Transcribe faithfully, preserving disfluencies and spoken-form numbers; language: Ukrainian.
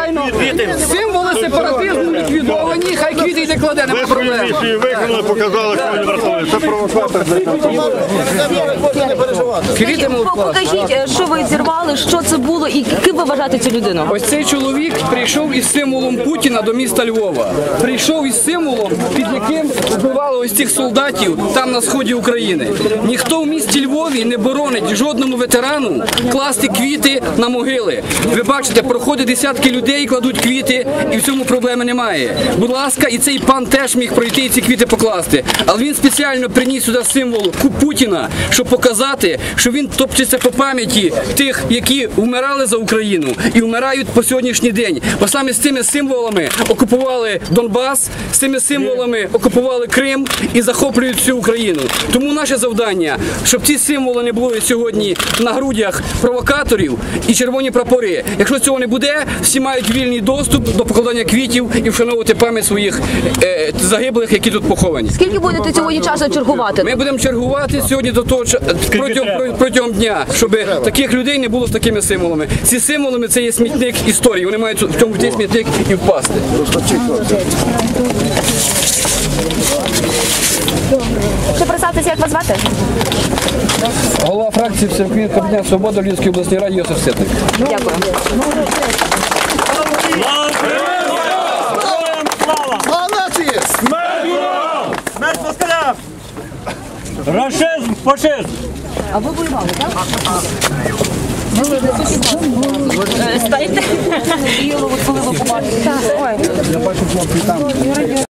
Звичайно, символи сепаратизму ліквідовані, хай квіти йде кладе, нема проблем. Виконали, показали, що вони врятували. Це провокатор. Квіти можуть класти. Покажіть, що ви зірвали, що це було і ким ви вважаєте цю людину? Ось цей чоловік прийшов із символом Путіна до міста Львова. Прийшов із символом, під яким вбивали ось цих солдатів там на сході України. Ніхто в місті Львові не боронить жодному ветерану класти квіти на могили. Ви бачите, проходять десятки людей, кладуть квіти, і в цьому проблеми немає. Будь ласка, і цей пан теж міг пройти і ці квіти покласти. Але він спеціально приніс сюди символ Путіна, щоб показати, що він топчеться по пам'яті тих, які вмирали за Україну і вмирають по сьогоднішній день. Бо саме з цими символами окупували Донбас, з цими символами окупували Крим і захоплюють всю Україну. Тому наше завдання, щоб ці символи не були сьогодні на грудях провокаторів і червоні прапори. Якщо цього не буде, всі мають вільний доступ до покладання квітів і вшановувати пам'ять своїх е, загиблих, які тут поховані. Скільки будете сьогодні часу чергувати? Ми будемо чергувати сьогодні до того, протягом, протягом дня, щоб таких людей не було з такими символами. Ці символи – це є смітник історії, вони мають в цьому цей смітник і впасти. Ще представтеся, як вас звати? Голова фракції Всеукраїнського об'єднання «Свобода» в Львівській обласній раді Йосиф Ситник. Дякую. Смерть москалям! Рашизм, фашизм! А ви воювали, так? Стайте. Коли ви побачите.